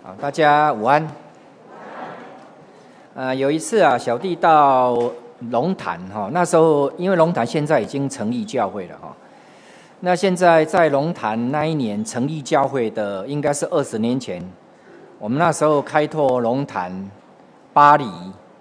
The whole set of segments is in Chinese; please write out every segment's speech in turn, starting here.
好，大家午安。有一次啊，小弟到龙潭哈，那时候因为龙潭现在已经成立教会了哈。那现在在龙潭那一年成立教会的，应该是20年前。我们那时候开拓龙潭、巴黎，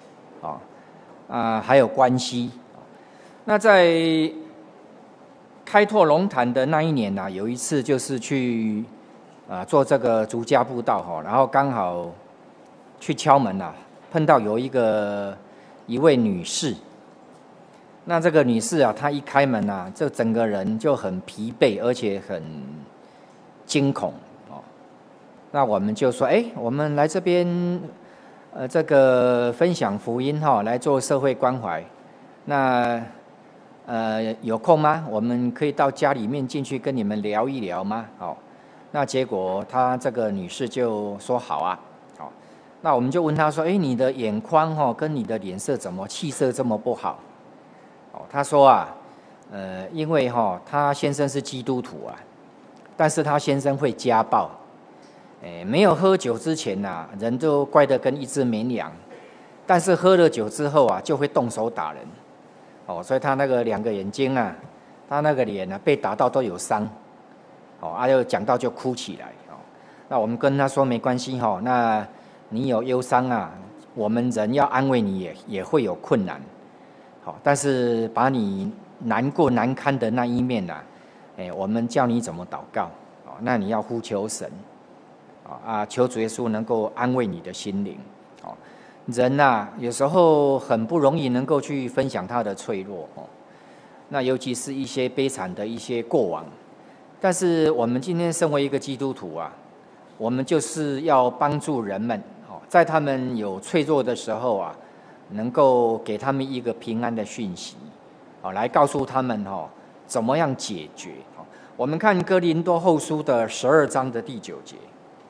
还有关西。那在开拓龙潭的那一年啊，有一次就是去做这个逐家布道哈，然后刚好去敲门啊，碰到有一位女士。那这个女士啊，她一开门啊，就整个人就很疲惫，而且很惊恐哦。那我们就说，我们来这边这个分享福音哈，来做社会关怀。那有空吗？我们可以到家里面进去跟你们聊一聊吗？好，那结果她这个女士就说好啊。好，那我们就问她说，你的眼眶跟你的脸色怎么气色这么不好？她说啊，因为她先生是基督徒啊，但是她先生会家暴，没有喝酒之前啊，人都乖得跟一只绵羊，但是喝了酒之后啊，就会动手打人。所以她那个2个眼睛啊，她那个脸啊，被打到都有伤，就讲到就哭起来。那我们跟她说没关系那你有忧伤啊，我们人要安慰你也会有困难。但是把你难过难堪的那一面啊，我们教你怎么祷告，那你要呼求神，求主耶稣能够安慰你的心灵。人啊，有时候很不容易能够去分享他的脆弱，那尤其是一些悲惨的一些过往。但是我们今天身为一个基督徒啊，我们就是要帮助人们，在他们有脆弱的时候啊，能够给他们一个平安的讯息，来告诉他们怎么样解决。我们看哥林多后书的12章的第9节。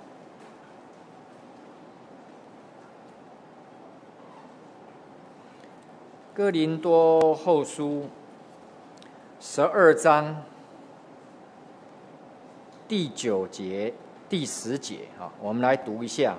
哥林多后书12章第9节、第10节，我们来读一下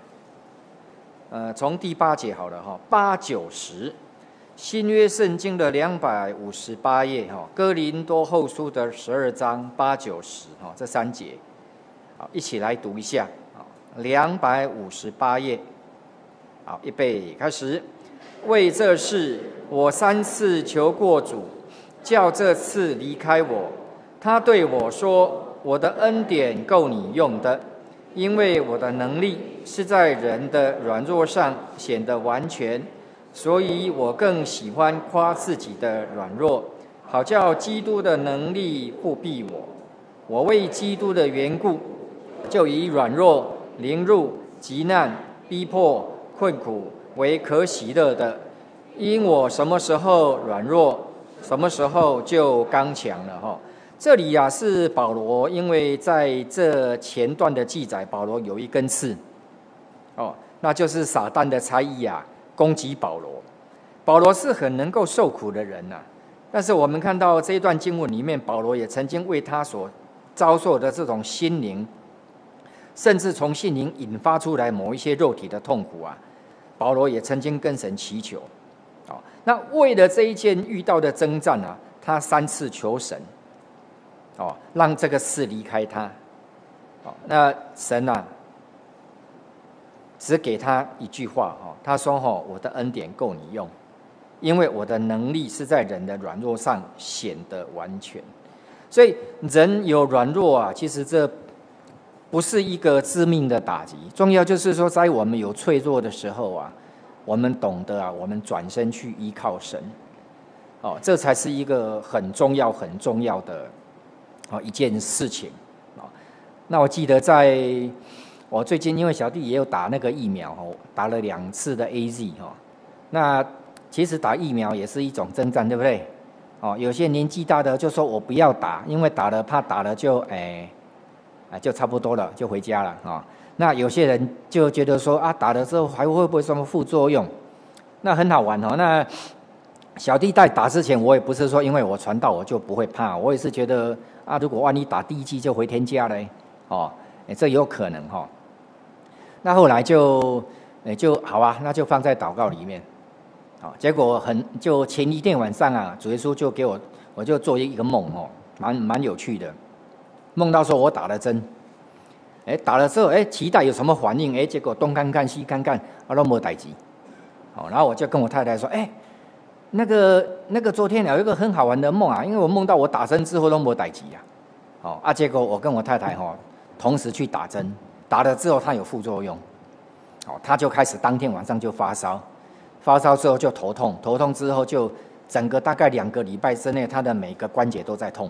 从第8节好了，8、9、10，新约圣经的258页哥林多后书的12章8、9、10这3节，一起来读一下258页，好，预备开始。为这事，我3次求过主，叫这次离开我。他对我说：“我的恩典够你用的，因为我的能力是在人的软弱上显得完全，所以我更喜欢夸自己的软弱，好叫基督的能力护庇我。我为基督的缘故，就以软弱、凌辱、急难、逼迫、困苦为可喜乐的，因我什么时候软弱，什么时候就刚强了这里是保罗，因为在这前段的记载，保罗有一根刺那就是撒旦的差役攻击保罗。保罗是很能够受苦的人但是我们看到这一段经文里面，保罗也曾经为他所遭受的这种心灵，甚至从心灵引发出来某一些肉体的痛苦保罗也曾经跟神祈求。那为了这一件遇到的征战他3次求神让这个事离开他。那神只给他一句话他说我的恩典够你用，因为我的能力是在人的软弱上显得完全。所以人有软弱其实这不是一个致命的打击，重要就是说在我们有脆弱的时候我们懂得我们转身去依靠神这才是一个很重要很重要的一件事情那我记得我最近因为小弟也有打那个疫苗打了2次的 AZ 那其实打疫苗也是一种征战，对不对有些年纪大的就说我不要打，因为打了怕打了就就差不多了，就回家了那有些人就觉得说打了之后还会不会什么副作用？那很好玩那小弟在打之前，我也不是说因为我传道我就不会怕，我也是觉得如果万一打第1剂就回天家嘞这有可能那后来就好啊，那就放在祷告里面。好，结果就前一天晚上啊，主耶稣就给我就做一个梦哦，蛮有趣的。梦到说我打了针，打了之后期待有什么反应，结果东看看西看看，都没代志。好，然后我就跟我太太说，那个昨天有一个很好玩的梦啊，因为我梦到我打针之后都没代志啊。结果我跟我太太同时去打针，打了之后它有副作用，她就开始当天晚上就发烧，发烧之后就头痛，头痛之后就整个大概2个礼拜之内，她的每个关节都在痛。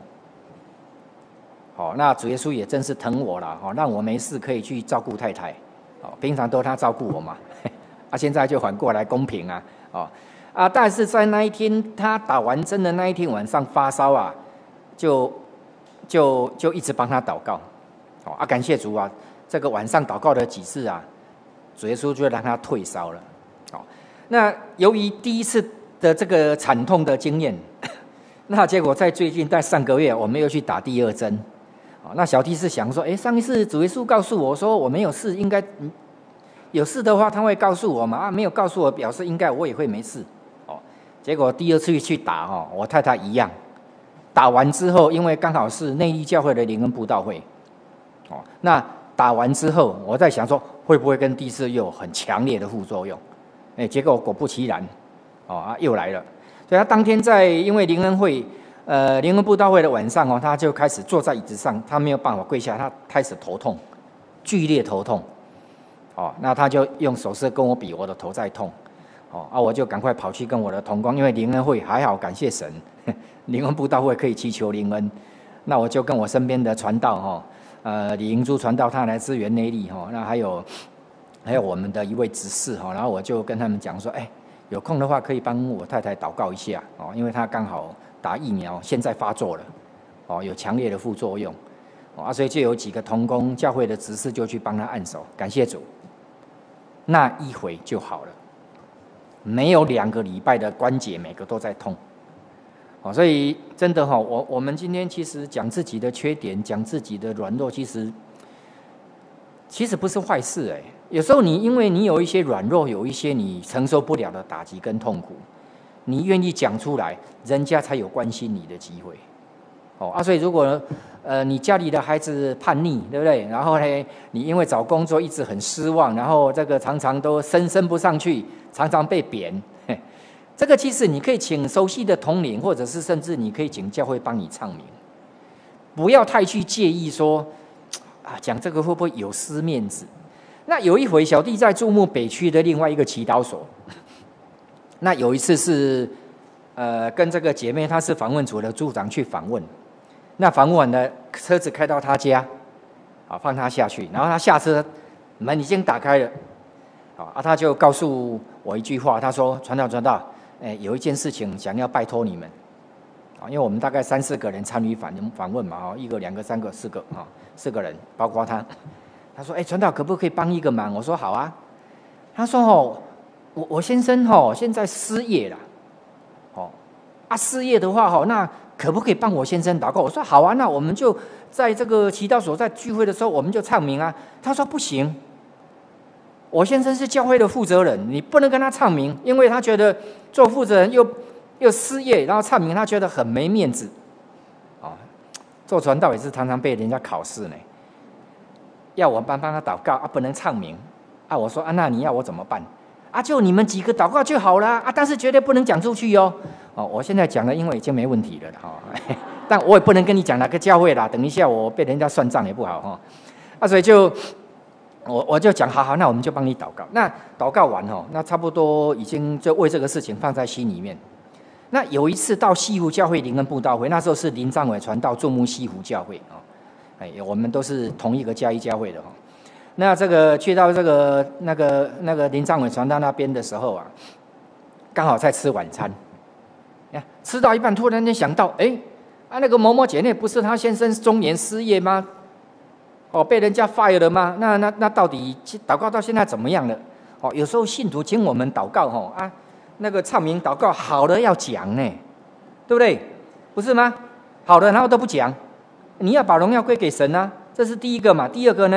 那主耶稣也真是疼我了，让我没事可以去照顾太太，平常都他照顾我嘛，现在就反过来公平啊，但是在那一天他打完针的那一天晚上发烧啊，就一直帮他祷告，感谢主啊，这个晚上祷告了几次啊，主耶稣就让他退烧了。那由于第一次的这个惨痛的经验，那结果在最近在上个月我们又去打第2针。那小弟是想说，上一次主耶稣告诉我说我没有事，应该有事的话他会告诉我嘛，没有告诉我，表示应该我也会没事。结果第2次去打我太太一样，打完之后，因为刚好是内坜教会的灵恩布道会，那打完之后，我在想说会不会跟第1次又有很强烈的副作用？结果果不其然，又来了。所以他当天因为灵恩会。灵恩布道会的晚上他就开始坐在椅子上，他没有办法跪下，他开始头痛，剧烈头痛。那他就用手势跟我比我的头在痛。我就赶快跑去跟我的同工，因为灵恩会还好，感谢神，灵恩布道会可以祈求灵恩。那我就跟我身边的传道李银珠传道，他来支援内坜那还有我们的一位执事然后我就跟他们讲说，有空的话可以帮我太太祷告一下因为她刚好打疫苗，现在发作了有强烈的副作用所以就有几个同工教会的执事就去帮他按手，感谢主，那一回就好了，没有2个礼拜的关节每个都在痛所以真的我们今天其实讲自己的缺点，讲自己的软弱，其实不是坏事有时候因为你有一些软弱，有一些你承受不了的打击跟痛苦，你愿意讲出来，人家才有关心你的机会所以如果你家里的孩子叛逆，对不对？然后呢，你因为找工作一直很失望，然后这个常常都升不上去，常常被贬，这个其实你可以请熟悉的同龄，或者是甚至你可以请教会帮你唱名，不要太去介意说讲这个会不会有失面子。那有一回小弟在注目北区的另外一个祈祷所，那有一次是跟这个姐妹，她是访问组的组长去访问，那访问完了，车子开到她家放她下去，然后她下车，门已经打开了她就告诉我一句话，她说传道有一件事情想要拜托你们因为我们大概3、4个人参与访问嘛1个、2个、3个、4个4个人，包括她。他说传道可不可以帮一个忙？我说好啊。他说我先生现在失业了失业的话那可不可以帮我先生祷告？我说好啊，那我们就在这个祈祷所在聚会的时候我们就唱名啊。他说不行，我先生是教会的负责人，你不能跟他唱名，因为他觉得做负责人又失业，然后唱名他觉得很没面子做传道也是常常被人家考试呢，要我帮他祷告不能唱名我说那你要我怎么办就你们几个祷告就好了但是绝对不能讲出去我现在讲了，因为已经没问题了但我也不能跟你讲哪个教会啦，等一下我被人家算账也不好所以我就讲好，那我们就帮你祷告。那祷告完那差不多已经就为这个事情放在心里面。那有一次到西湖教会灵恩布道会，那时候是林章伟传道注目西湖教会我们都是同一个嘉义教会的那这个去到这个那个林章伟传道那边的时候刚好在吃晚餐，吃到一半突然间想到那个某某姐妹不是她先生中年失业吗？被人家 fire 了吗？那到底祷告到现在怎么样了？有时候信徒请我们祷告那个唱名祷告好了要讲呢，对不对？不是吗？好了然后都不讲，你要把荣耀归给神啊，这是第一个嘛。第二个呢，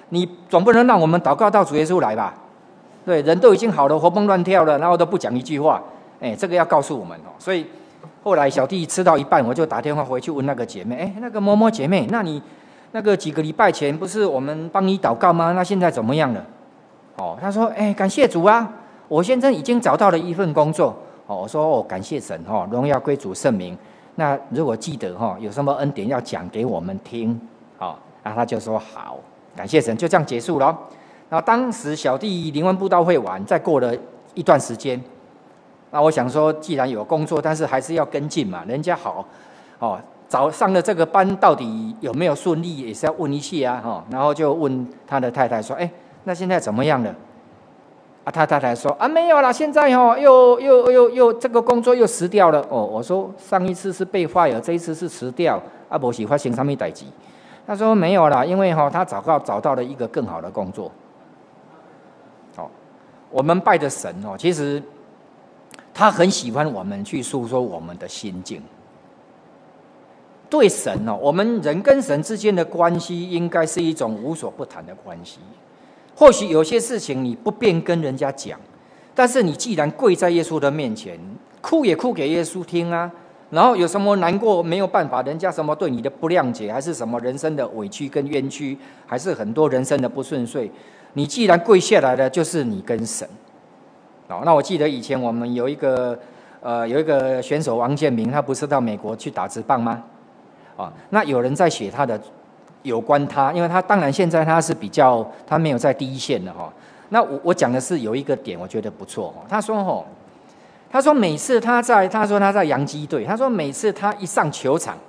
你总不能让我们祷告到主耶稣来吧？对，人都已经好了，活蹦乱跳了，然后都不讲一句话，这个要告诉我们哦。所以后来小弟吃到一半，我就打电话回去问那个姐妹，那个某某姐妹，那你那个几个礼拜前不是我们帮你祷告吗？那现在怎么样了？她说，感谢主啊，我现在已经找到了一份工作。我说，感谢神，荣耀归主圣名。那如果记得有什么恩典要讲给我们听，然后他就说好，感谢神，就这样结束了。然后当时小弟灵恩布道会完，再过了一段时间，那我想说，既然有工作，但是还是要跟进嘛，人家好，早上的这个班到底有没有顺利，也是要问一下啊，然后就问他的太太说，那现在怎么样了？他太太说没有啦，现在又这个工作又辞掉了。我说上一次是被 fire， 这一次是辞掉，没是发生什么事情？他说没有啦，因为他找到了一个更好的工作。我们拜的神其实他很喜欢我们去诉说我们的心境。对神我们人跟神之间的关系应该是一种无所不谈的关系。或许有些事情你不便跟人家讲，但是你既然跪在耶稣的面前，哭也哭给耶稣听啊。然后有什么难过没有办法，人家什么对你的不谅解，还是什么人生的委屈跟冤屈，还是很多人生的不顺遂，你既然跪下来了，就是你跟神。那我记得以前我们有一个选手王建民，他不是到美国去打职棒吗？那有人在写他的有关他，因为他当然现在他是他没有在第一线了那我讲的是有一个点，我觉得不错他说每次他在洋基队，他说每次他一上球场，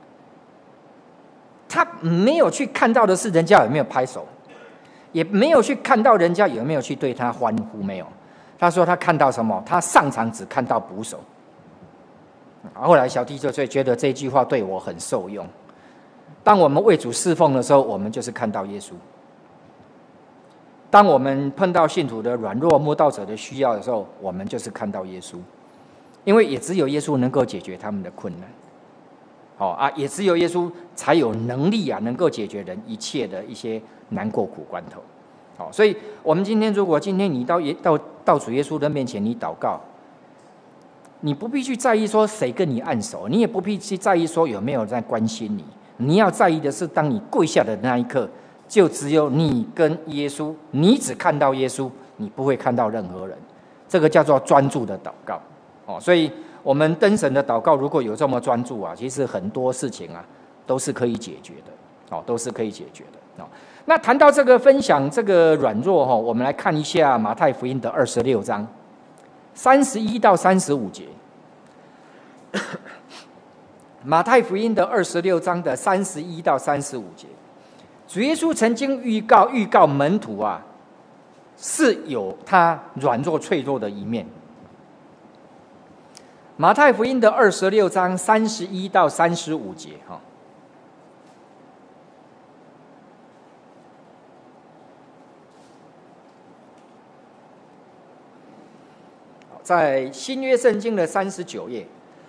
他没有去看到的是人家有没有拍手，也没有去看到人家有没有去对他欢呼，没有。他说他看到什么？他上场只看到捕手。后来小弟就觉得这句话对我很受用。当我们为主侍奉的时候，我们就是看到耶稣；当我们碰到信徒的软弱、慕道者的需要的时候，我们就是看到耶稣。因为也只有耶稣能够解决他们的困难，也只有耶稣才有能力能够解决人一切的一些难过苦关头。所以我们如果今天你到主耶稣的面前，你祷告，你不必去在意说谁跟你按手，你也不必去在意说有没有在关心你。你要在意的是，当你跪下的那一刻，就只有你跟耶稣，你只看到耶稣，你不会看到任何人。这个叫做专注的祷告。所以我们登神的祷告如果有这么专注其实很多事情都是可以解决的，都是可以解决的。那谈到这个分享这个软弱我们来看一下马太福音的26章31到35节。马太福音的26章的31到35节，主耶稣曾经预告门徒是有他软弱脆弱的一面。马太福音的26章31到35节在新约圣经的39页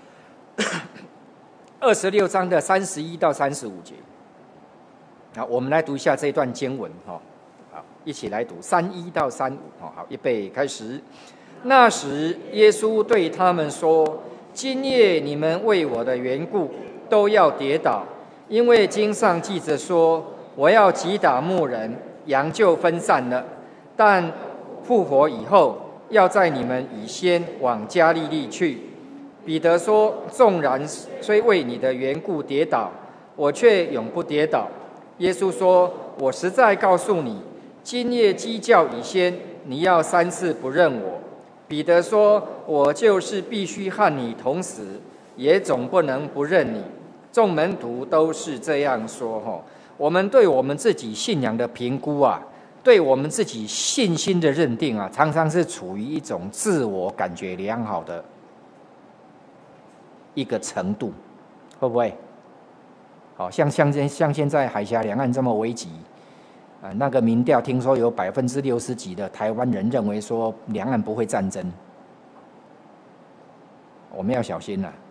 26章的31到35节。我们来读一下这段经文好，一起来读31到35。好，预备开始。那时耶稣对他们说，今夜你们为我的缘故都要跌倒，因为经上记着说，我要击打牧人，羊就分散了。但复活以后，要在你们以先往加利利去。彼得说，纵然虽为你的缘故跌倒，我却永不跌倒。耶稣说，我实在告诉你，今夜鸡叫以先，你要3次不认我。彼得说，我就是必须和你同死，也总不能不认你。众门徒都是这样说。我们对我们自己信仰的评估对我们自己信心的认定常常是处于一种自我感觉良好的一个程度，会不会？像现在海峡两岸这么危急，那个民调听说有60%几的台湾人认为说两岸不会战争，我们要小心了。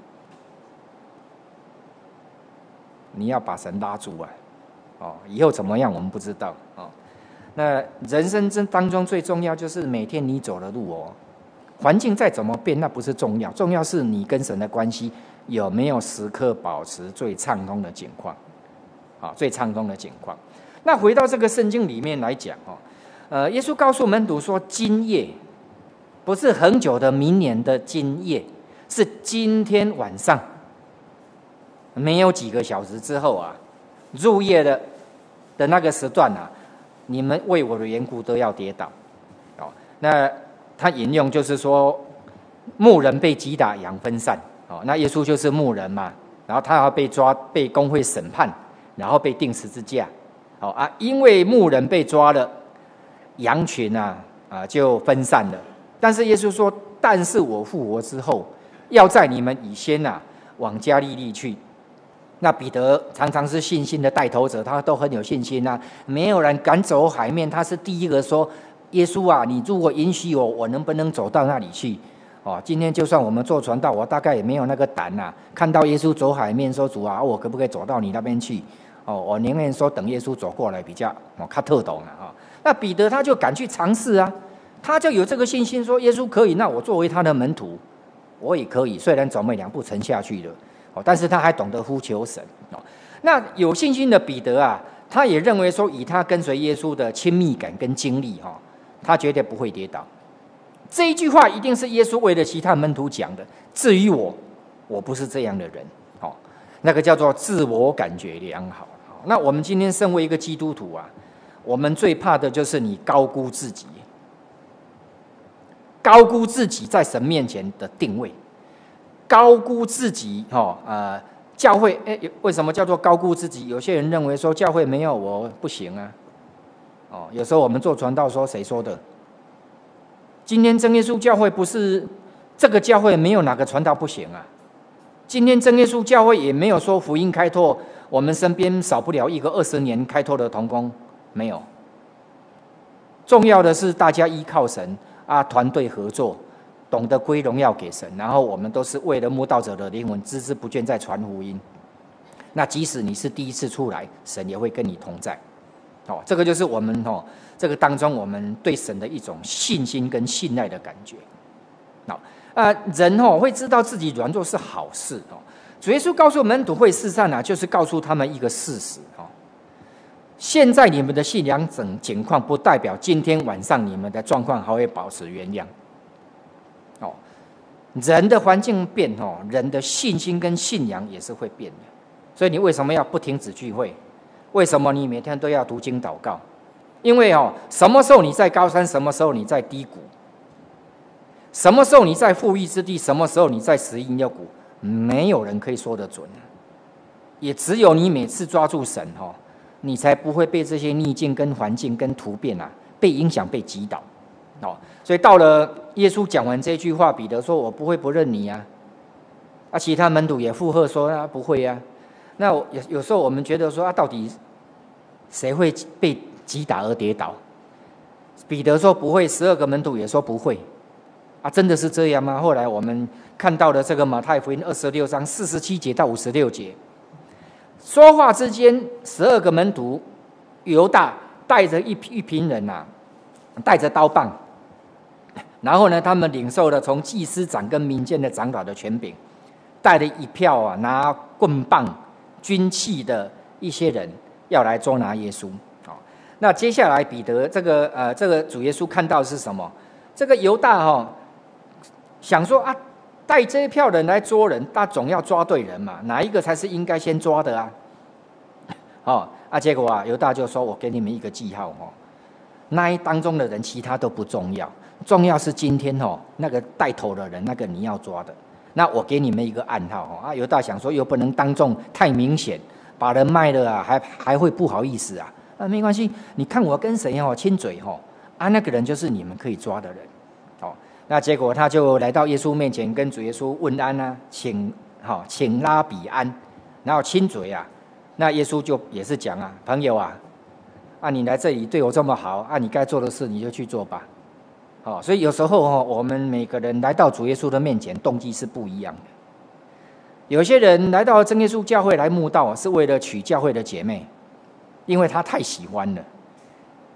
你要把神拉住以后怎么样我们不知道那人生当中最重要就是每天你走的路哦，环境再怎么变，那不是重要，重要是你跟神的关系有没有时刻保持最畅通的境况，好，最畅通的境况。那回到这个圣经里面来讲哦，耶稣告诉门徒说，今夜不是很久的明年的今夜，是今天晚上，没有几个小时之后啊，入夜的那个时段啊，你们为我的缘故都要跌倒。哦，那他引用就是说，牧人被击打，羊分散。哦，那耶稣就是牧人嘛，然后他要被抓，被公会审判，然后被钉十字架。哦啊，因为牧人被抓了，羊群就分散了。但是耶稣说，但是我复活之后，要在你们以先往加利利去。那彼得常常是信心的带头者，他都很有信心啊，没有人敢走海面，他是第一个说，耶稣啊，你如果允许我能不能走到那里去？哦，今天就算我们坐船到，我大概也没有那个胆看到耶稣走海面，说主啊，我可不可以走到你那边去？哦，我宁愿说等耶稣走过来比较较特懂那彼得他就敢去尝试啊，他就有这个信心，说耶稣可以，那我作为他的门徒，我也可以。虽然走没2步沉下去了，但是他还懂得呼求神。那有信心的彼得他也认为说，以他跟随耶稣的亲密感跟经历他绝对不会跌倒。这一句话一定是耶稣为了其他门徒讲的。至于我不是这样的人。那个叫做自我感觉良好。那我们今天身为一个基督徒我们最怕的就是你高估自己，高估自己在神面前的定位，高估自己教会为什么叫做高估自己？有些人认为说教会没有我不行有时候我们做传道说，谁说的？今天真耶稣教会不是这个教会没有哪个传道不行今天真耶稣教会也没有说福音开拓，我们身边少不了一个20年开拓的同工，没有。重要的是大家依靠神团队合作，懂得归荣耀给神，然后我们都是为了慕道者的灵魂，孜孜不倦在传福音。那即使你是第一次出来，神也会跟你同在。这个就是我们这个当中我们对神的一种信心跟信赖的感觉。人会知道自己软弱是好事。主耶稣告诉门徒会试探就是告诉他们一个事实。现在你们的信仰情况不代表今天晚上你们的状况还会保持原样。人的环境变人的信心跟信仰也是会变的。所以你为什么要不停止聚会？为什么你每天都要读经祷告？因为什么时候你在高山，什么时候你在低谷，什么时候你在富裕之地，什么时候你在死荫幽谷，没有人可以说得准。也只有你每次抓住神你才不会被这些逆境跟环境跟突变被影响被击倒。所以到了耶稣讲完这句话，彼得说我不会不认你其他门徒也附和说不会那有时候我们觉得说到底谁会被击打而跌倒？彼得说不会，12个门徒也说不会真的是这样吗？后来我们看到了这个马太福音26章47节到56节，说话之间，12个门徒犹大带着一群人带着刀棒，然后呢他们领受了从祭司长跟民间的长老的权柄，带了一票拿棍棒军器的一些人要来捉拿耶稣。那接下来彼得这个主耶稣看到的是什么？这个犹大想说带这一票人来捉人，他总要抓对人嘛，哪一个才是应该先抓的结果犹大就说我给你们一个记号那一当中的人其他都不重要，重要是今天那个带头的人，那个你要抓的，那我给你们一个暗号犹大想说又不能当众太明显，把人卖了还会不好意思没关系，你看我跟谁亲嘴那个人就是你们可以抓的人那结果他就来到耶稣面前，跟主耶稣问安请拉比安，然后亲嘴那耶稣就也是讲朋友你来这里对我这么好你该做的事你就去做吧所以有时候我们每个人来到主耶稣的面前，动机是不一样的。有些人来到真耶稣教会来慕道是为了娶教会的姐妹，因为他太喜欢了。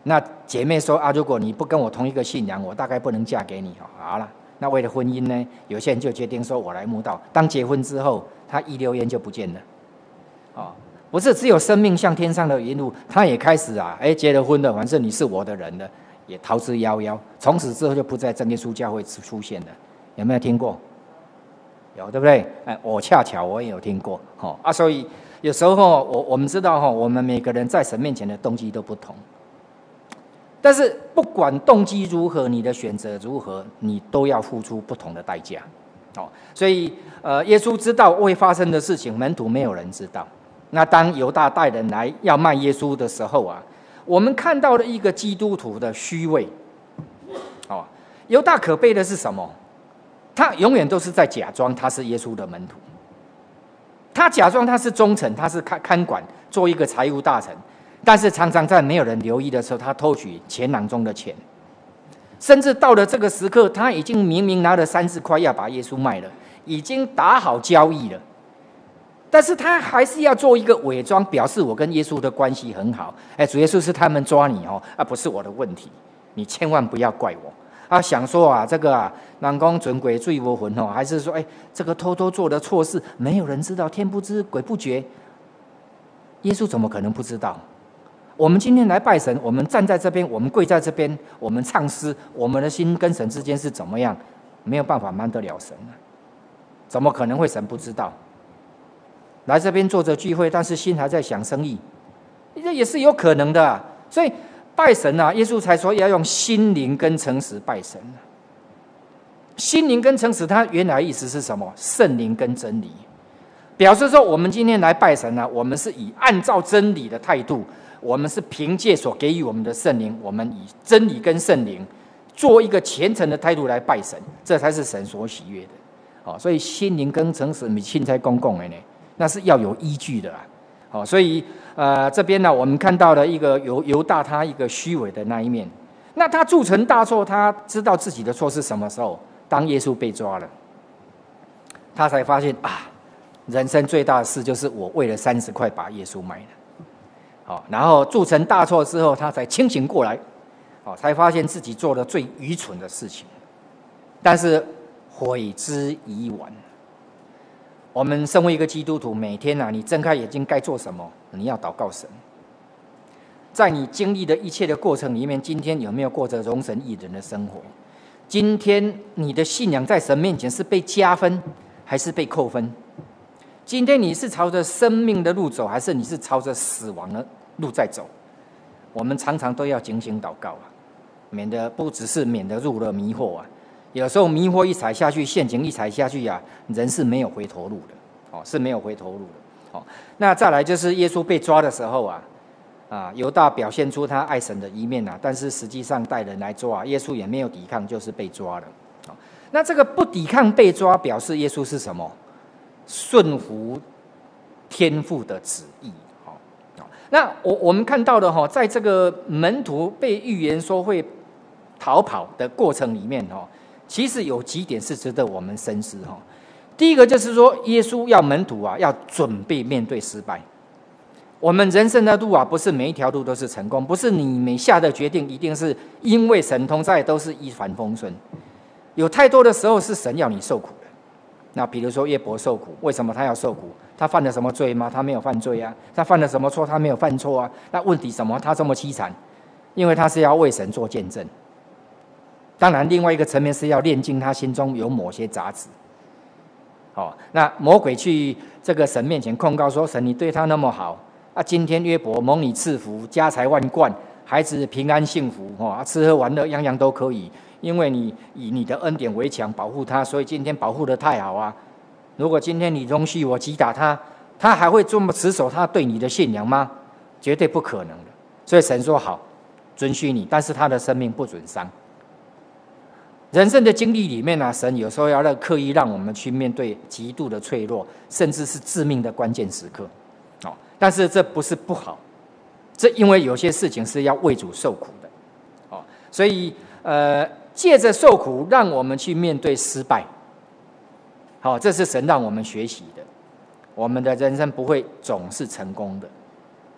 那姐妹说啊，如果你不跟我同一个信仰，我大概不能嫁给你。好了，那为了婚姻呢，有些人就决定说我来慕道。当结婚之后，他一溜烟就不见了。不是只有生命像天上的云雾，他也开始结了婚了，反正你是我的人了，也逃之夭夭。从此之后就不在真耶稣教会出现了。有没有听过？有，对不对？我恰巧我也有听过。所以有时候我们知道我们每个人在神面前的动机都不同。但是不管动机如何，你的选择如何，你都要付出不同的代价。所以耶稣知道会发生的事情，门徒没有人知道。那当犹大带人来要卖耶稣的时候我们看到了一个基督徒的虚伪。犹大可悲的是什么？他永远都是在假装他是耶稣的门徒，他假装他是忠臣，他是看管，做一个财务大臣，但是常常在没有人留意的时候，他偷取钱囊中的钱，甚至到了这个时刻，他已经明明拿了30块要把耶稣卖了，已经打好交易了，但是他还是要做一个伪装，表示我跟耶稣的关系很好。主耶稣是他们抓你不是我的问题，你千万不要怪我。想说这个人讲准鬼罪无魂还是说这个偷偷做的错事没有人知道，天不知鬼不觉。耶稣怎么可能不知道？我们今天来拜神，我们站在这边，我们跪在这边，我们唱诗，我们的心跟神之间是怎么样？没有办法瞒得了神怎么可能会神不知道？来这边坐着聚会，但是心还在想生意，这也是有可能的所以拜神耶稣才说要用心灵跟诚实拜神心灵跟诚实，它原来意思是什么？圣灵跟真理，表示说我们今天来拜神我们是以按照真理的态度，我们是凭借所给予我们的圣灵，我们以真理跟圣灵做一个虔诚的态度来拜神，这才是神所喜悦的所以心灵跟诚实，你信在公共的呢，那是要有依据的所以这边我们看到了一个犹大他一个虚伪的那一面。那他铸成大错，他知道自己的错是什么时候？当耶稣被抓了，他才发现人生最大的事就是我为了30块把耶稣卖了然后铸成大错之后，他才清醒过来才发现自己做了最愚蠢的事情，但是悔之已晚。我们身为一个基督徒，每天你睁开眼睛该做什么？你要祷告神。在你经历的一切的过程里面，今天有没有过着容神益人的生活？今天你的信仰在神面前是被加分还是被扣分？今天你是朝着生命的路走，还是你是朝着死亡的路在走？我们常常都要警醒祷告免得不只是免得入了迷惑有时候迷惑一踩下去，陷阱一踩下去人是没有回头路的是没有回头路的那再来就是耶稣被抓的时候犹大表现出他爱神的一面但是实际上带人来抓耶稣也没有抵抗，就是被抓了那这个不抵抗被抓，表示耶稣是什么？顺服天父的旨意那我们看到的在这个门徒被预言说会逃跑的过程里面其实有几点是值得我们深思第一个就是说，耶稣要门徒要准备面对失败。我们人生的路不是每一条路都是成功，不是你每下的决定一定是因为神同在都是一帆风顺。有太多的时候是神要你受苦的。那比如说约伯受苦，为什么他要受苦？他犯了什么罪吗？他没有犯罪他犯了什么错？他没有犯错那问题什么？他这么凄惨，因为他是要为神做见证。当然另外一个层面是要炼净他心中有某些杂质那魔鬼去这个神面前控告说，神你对他那么好今天约伯蒙你赐福，家财万贯，孩子平安幸福吃喝玩乐样样都可以，因为你以你的恩典为强保护他，所以今天保护得太好如果今天你容许我击打他，他还会这么持守他对你的信仰吗？绝对不可能的。所以神说好，准许你，但是他的生命不准伤。人生的经历里面神有时候要刻意让我们去面对极度的脆弱，甚至是致命的关键时刻但是这不是不好，这因为有些事情是要为主受苦的所以借着受苦让我们去面对失败这是神让我们学习的。我们的人生不会总是成功的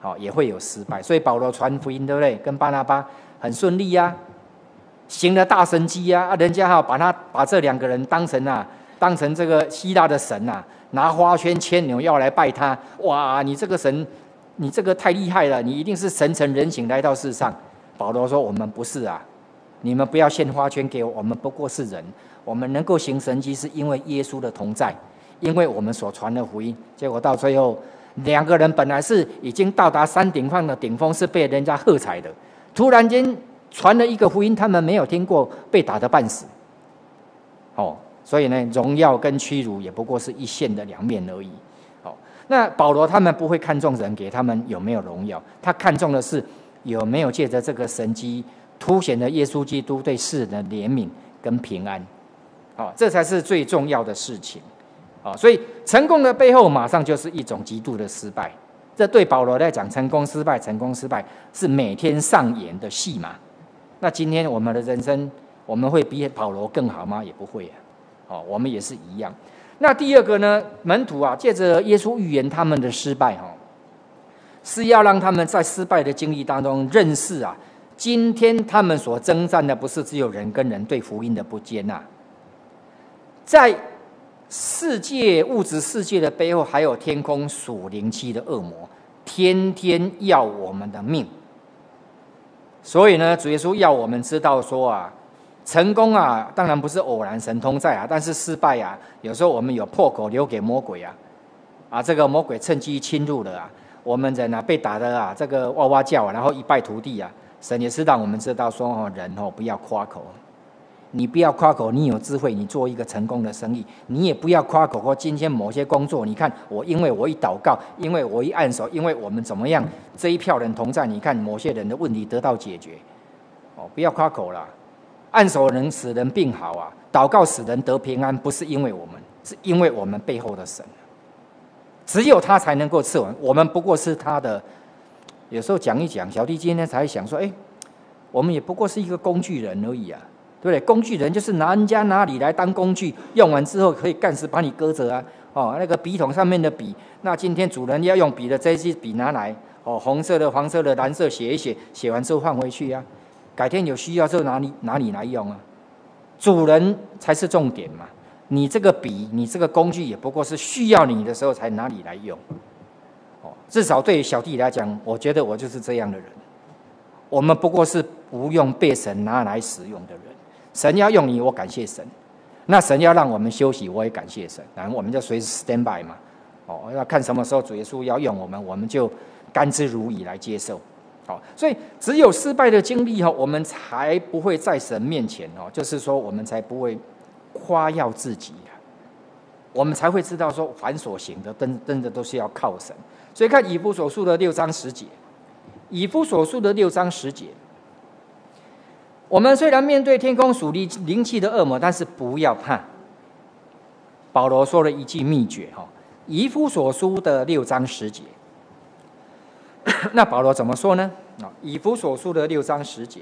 也会有失败。所以保罗传福音，对不对？跟巴拿巴很顺利啊，行了大神迹啊，人家把这2个人当成这个希腊的神啊，拿花圈牵牛要来拜他。哇，你这个神，你这个太厉害了，你一定是神成人形来到世上。保罗说：“我们不是啊，你们不要献花圈给我，我们不过是人。我们能够行神迹，是因为耶稣的同在，因为我们所传的福音。结果到最后，2个人本来是已经到达山顶上的顶峰，是被人家喝彩的，突然间传了一个福音，他们没有听过，被打得半死。所以呢，荣耀跟屈辱也不过是一线的2面而已。那保罗他们不会看重人给他们有没有荣耀，他看重的是有没有借着这个神迹凸显了耶稣基督对世人的怜悯跟平安。这才是最重要的事情。所以成功的背后马上就是一种极度的失败。这对保罗来讲，成功失败是每天上演的戏码。那今天我们的人生，我们会比保罗更好吗？也不会啊。我们也是一样。那第2个呢，门徒借着耶稣预言他们的失败，是要让他们在失败的经历当中认识今天他们所征战的不是只有人跟人对福音的不接纳，在物质世界的背后，还有天空属灵气的恶魔，天天要我们的命。所以呢，主耶稣要我们知道说成功当然不是偶然，神同在但是失败有时候我们有破口留给魔鬼这个魔鬼趁机侵入了我们人被打得这个哇哇叫然后一败涂地神也是让我们知道说人不要夸口。你不要夸口，你有智慧，你做一个成功的生意。你也不要夸口，今天某些工作，你看因为我一祷告，因为我一按手，因为我们怎么样，这一票人同在，你看某些人的问题得到解决。不要夸口啦，按手能使人病好祷告使人得平安，不是因为我们，是因为我们背后的神。只有他才能够赐我们不过是他的。有时候讲一讲，小弟今天才想说，我们也不过是一个工具人而已对不对？工具人就是拿人家哪里来当工具，用完之后可以干死把你割着那个笔筒上面的笔，那今天主人要用笔的这支笔拿来红色的、黄色的、蓝色写一写，写完之后放回去改天有需要就拿你来用主人才是重点嘛。你这个笔，你这个工具也不过是需要你的时候才拿你来用至少对小弟来讲，我觉得我就是这样的人。我们不过是不用被神拿来使用的人。神要用你，我感谢神；那神要让我们休息，我也感谢神。然后我们就随时 stand by 嘛。要看什么时候主耶稣要用我们，我们就甘之如饴来接受。所以只有失败的经历我们才不会在神面前就是说我们才不会夸耀自己我们才会知道说凡所行的真的都是要靠神。所以看以弗所书的6章10节，以弗所书的6章10节。我们虽然面对天空属灵气的恶魔，但是不要怕。保罗说了一句秘诀以弗所书的6章10节。那保罗怎么说呢？以弗所书的6章10节。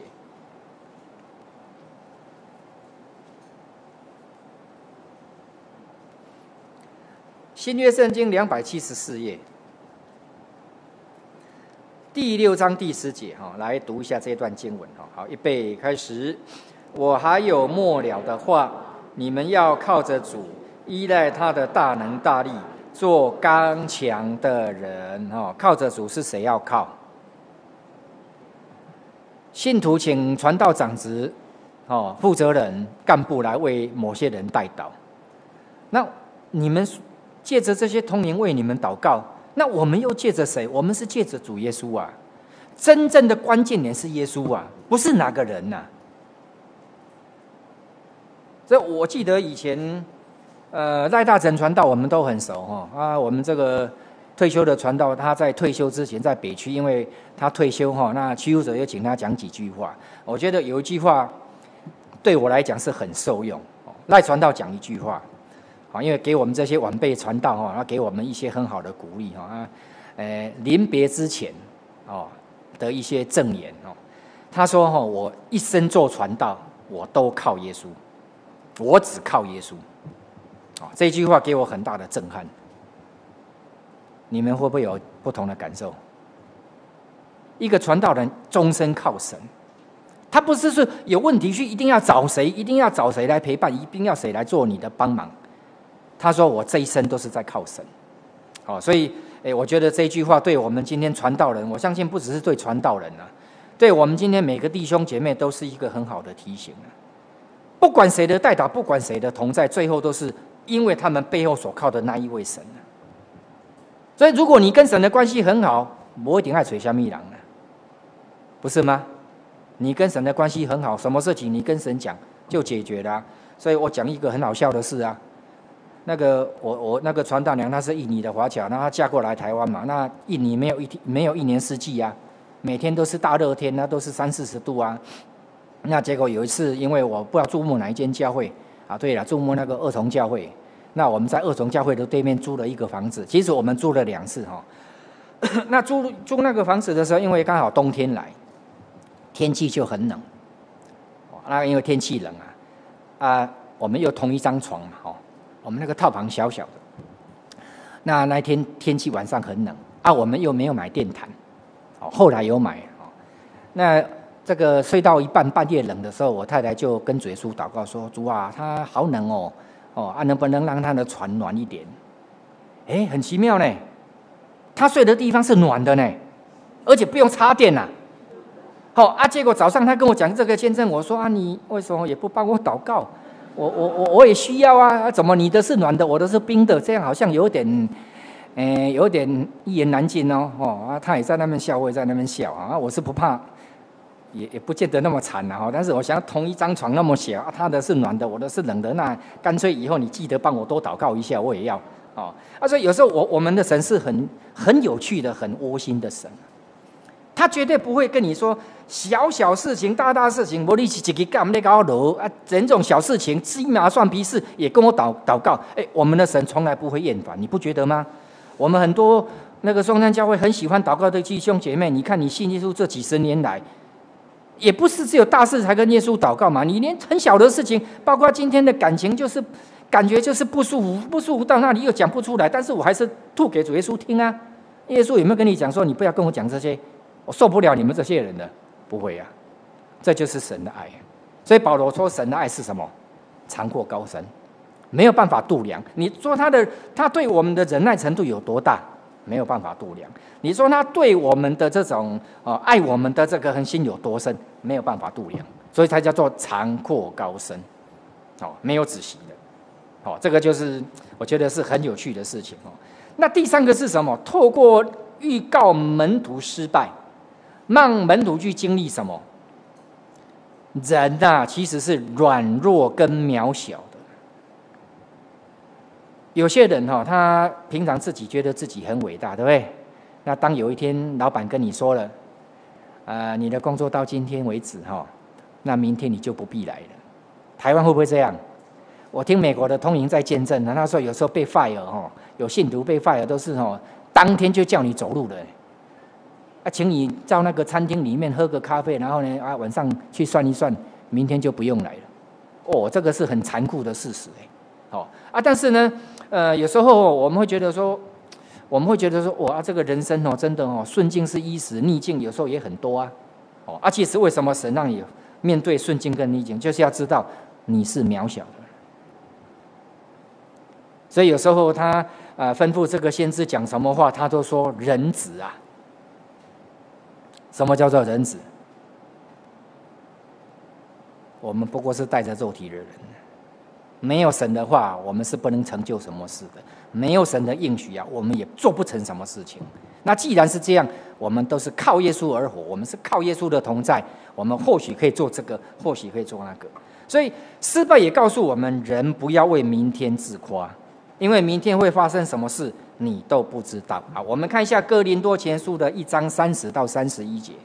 新约圣经274页，第6章第10节来读一下这段经文好，预备开始。我还有末了的话，你们要靠着主，依赖他的大能大力，做刚强的人靠着主是谁要靠？信徒请传道长职负责人干部来为某些人代祷。那你们借着这些同灵为你们祷告，那我们又借着谁？我们是借着主耶稣真正的关键点是耶稣不是哪个人所以我记得以前赖大成传道我们都很熟我们这个退休的传道，他在退休之前在北区，因为他退休那区务者又请他讲几句话。我觉得有一句话对我来讲是很受用。赖传道讲一句话因为给我们这些晚辈传道给我们一些很好的鼓励临别之前的一些赠言他说我一生做传道，我都靠耶稣，我只靠耶稣这句话给我很大的震撼。你们会不会有不同的感受？ 一个传道人终身靠神。他不是说有问题去一定要找谁，一定要找谁来陪伴，一定要谁来做你的帮忙。他说我这一生都是在靠神。所以我觉得这句话对我们今天传道人，我相信不只是对传道人啊，对我们今天每个弟兄姐妹都是一个很好的提醒啊。不管谁的代祷，不管谁的同在，最后都是因为他们背后所靠的那一位神啊。所以如果你跟神的关系很好，不一定爱找什么人啊，不是吗？你跟神的关系很好，什么事情你跟神讲就解决了啊。所以我讲一个很好笑的事啊，那个我那个传道娘她是印尼的华侨，那她嫁过来台湾嘛，那印尼没有一年四季啊，每天都是大热天啊，都是30-40度啊。那结果有一次，因为我不知道注目哪一间教会啊，对了，注目那个二重教会。那我们在二重教会的对面租了一个房子，其实我们租了2次哈。那租那个房子的时候，因为刚好冬天来，天气就很冷。那因为天气冷我们又同一张床嘛，我们那个套房小小的。那天天气晚上很冷我们又没有买电毯，后来有买。那这个睡到一半，半夜冷的时候，我太太就跟主耶稣祷告说：“主啊，他好冷能不能让他的船暖一点？”很奇妙呢，他睡的地方是暖的呢，而且不用插电呐。结果早上他跟我讲这个见证，我说你为什么也不帮我祷告？我也需要啊，怎么你的是暖的，我的是冰的？这样好像有点一言难尽他也在那边笑，我也在那边笑我是不怕。也不见得那么惨但是我想同一张床那么小他的是暖的，我的是冷的，那干脆以后你记得帮我多祷告一下，我也要所以有时候我们的神是很有趣的、很窝心的神，他绝对不会跟你说小小事情、大大事情，我你一个干那个楼这种小事情鸡毛蒜皮事也跟我祷告。我们的神从来不会厌烦，你不觉得吗？我们很多那个松山教会很喜欢祷告的弟兄姐妹，你看你信耶稣这几十年来。也不是只有大事才跟耶稣祷告嘛，你连很小的事情，包括今天的感情，感觉就是不舒服到那里又讲不出来，但是我还是吐给主耶稣听啊。耶稣有没有跟你讲说你不要跟我讲这些，我受不了你们这些人的？不会啊，这就是神的爱。所以保罗说神的爱是什么？长阔高深，没有办法度量。你说他对我们的忍耐程度有多大？没有办法度量。你说他对我们的这种爱我们的这个恒心有多深？没有办法度量。所以才叫做长阔高深，没有止息的。这个就是我觉得是很有趣的事情。那第3个是什么？透过预告门徒失败，让门徒去经历什么？人其实是软弱跟渺小的。有些人他平常自己觉得自己很伟大，对不对？那当有一天老板跟你说了，你的工作到今天为止那明天你就不必来了。台湾会不会这样？我听美国的通灵在见证，他说有时候被 fire 有信徒被 fire 都是当天就叫你走路的，请你到那个餐厅里面喝个咖啡，然后呢晚上去算一算，明天就不用来了。这个是很残酷的事实但是呢，有时候我们会觉得说，这个人生真的顺境是一时，逆境有时候也很多其实为什么神让你面对顺境跟逆境，就是要知道你是渺小的。所以有时候他吩咐这个先知讲什么话，他都说人子啊。什么叫做人子？我们不过是带着肉体的人。没有神的话，我们是不能成就什么事的。没有神的应许我们也做不成什么事情。那既然是这样，我们都是靠耶稣而活，我们是靠耶稣的同在，我们或许可以做这个，或许可以做那个。所以失败也告诉我们，人不要为明天自夸，因为明天会发生什么事你都不知道。好，我们看一下哥林多前书的1章30到31节。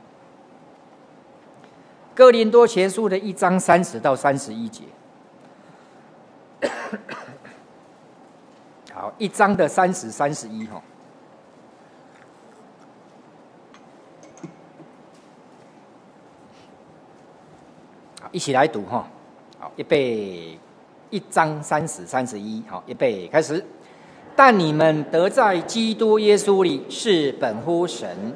哥林多前书的1章30到31节。好，1章的30、31好，一起来读好，预备，1章30、31，好，预备，开始。但你们得在基督耶稣里是本乎神，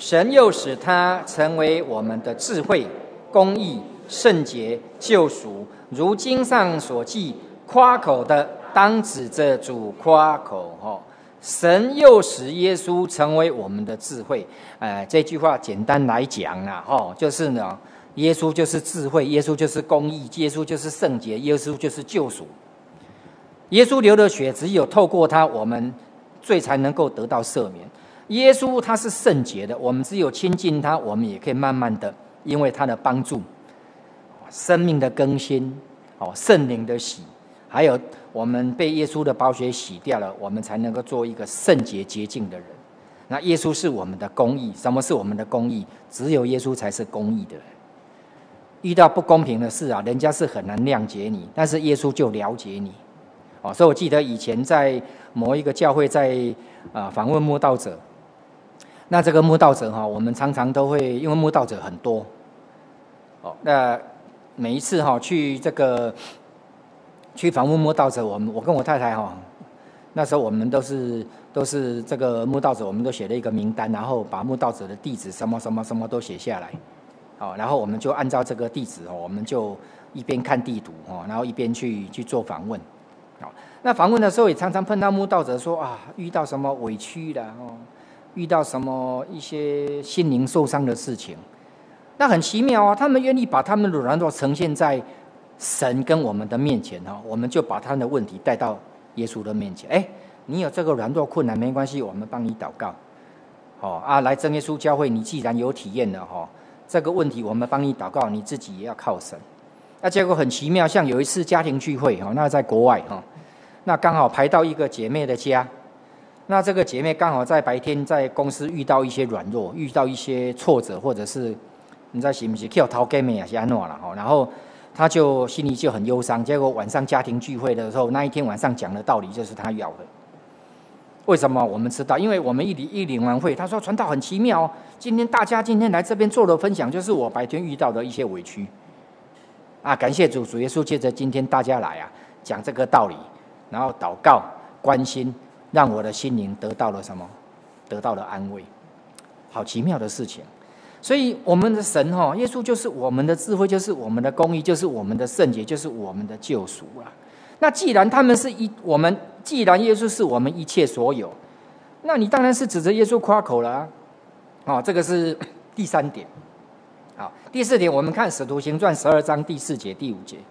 神又使他成为我们的智慧、公义、圣洁、救赎。如经上所记，夸口的当指着主夸口。神又使耶稣成为我们的智慧。这句话简单来讲啦，就是呢，耶稣就是智慧，耶稣就是公义，耶稣就是圣洁，耶稣就是救赎。耶稣流的血，只有透过他，我们罪才能够得到赦免。耶稣他是圣洁的，我们只有亲近他，我们也可以慢慢的，因为他的帮助，生命的更新，圣灵的洗，还有我们被耶稣的宝血洗掉了，我们才能够做一个圣洁洁净的人。那耶稣是我们的公义。什么是我们的公义？只有耶稣才是公义的人。遇到不公平的事人家是很难谅解你，但是耶稣就了解你。所以我记得以前在某一个教会在访问慕道者，那这个慕道者我们常常都会，因为慕道者很多，那每一次去这个去访问慕道者，我跟我太太那时候我们都是这个慕道者，我们都写了一个名单，然后把慕道者的地址什么什么什么都写下来，然后我们就按照这个地址我们就一边看地图然后一边去做访问。那访问的时候也常常碰到慕道者说遇到什么委屈了遇到什么一些心灵受伤的事情，那很奇妙他们愿意把他们的软弱呈现在神跟我们的面前我们就把他们的问题带到耶稣的面前。你有这个软弱困难没关系，我们帮你祷告。来真耶稣教会，你既然有体验了这个问题我们帮你祷告，你自己也要靠神。那结果很奇妙，像有一次家庭聚会那在国外那刚好排到一个姐妹的家，那这个姐妹刚好在白天在公司遇到一些软弱，遇到一些挫折，或者是你知道是不是去讨妹也是安怎啦然后她就心里就很忧伤。结果晚上家庭聚会的时候，那一天晚上讲的道理就是她要的。为什么我们知道？因为我们一领完会，她说传道很奇妙大家今天来这边做的分享，就是我白天遇到的一些委屈感谢主耶稣借着今天大家来讲这个道理，然后祷告关心，让我的心灵得到了什么？得到了安慰。好奇妙的事情。所以我们的神耶稣就是我们的智慧，就是我们的公义，就是我们的圣洁，就是我们的救赎那既然耶稣是我们一切所有，那你当然是指着耶稣夸口了这个是第3点。好，第4点，我们看使徒行传12章第4节第5节。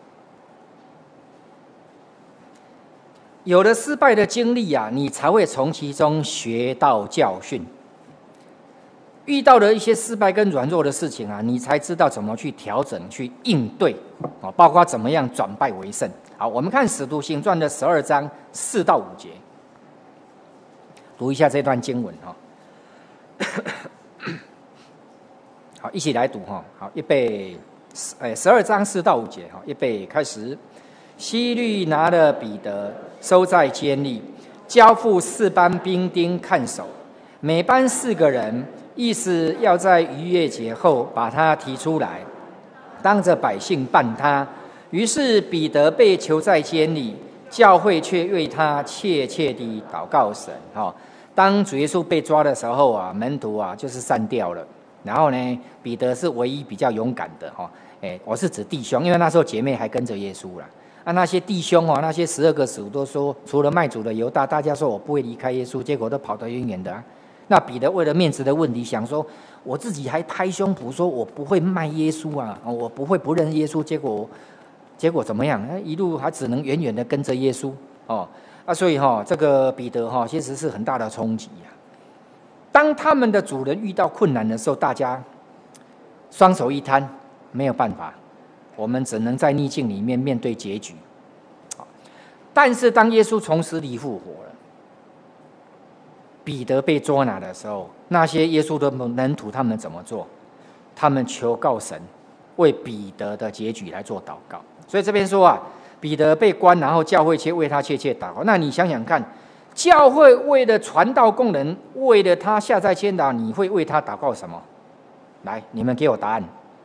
有了失败的经历你才会从其中学到教训。遇到了一些失败跟软弱的事情你才知道怎么去调整、去应对包括怎么样转败为胜。好，我们看使徒行传的12章4到5节，读一下这段经文好，一起来读好，预备，12章4到5节预备开始。希律拿了彼得，收在监里，交付4班兵丁看守，每班4个人，意思要在逾越节后把他提出来，当着百姓办他。于是彼得被囚在监里，教会却为他切切地祷告神。当主耶稣被抓的时候门徒就是散掉了，然后呢，彼得是唯一比较勇敢的我是指弟兄，因为那时候姐妹还跟着耶稣了。那些弟兄那些12个使徒都说，除了卖主的犹大，大家说我不会离开耶稣，结果都跑得远远的那彼得为了面子的问题，想说我自己还拍胸脯说我不会卖耶稣我不会不认耶稣，结果怎么样？一路还只能远远的跟着耶稣所以这个彼得其实是很大的冲击当他们的主人遇到困难的时候，大家双手一摊，没有办法，我们只能在逆境里面面对结局。但是当耶稣从死里复活了，彼得被捉拿的时候，那些耶稣的门徒他们怎么做？他们求告神为彼得的结局来做祷告。所以这边说彼得被关，然后教会却为他切切祷告。那你想想看，教会为了传道工人，为了他下在监牢，你会为他祷告什么？来，你们给我答案。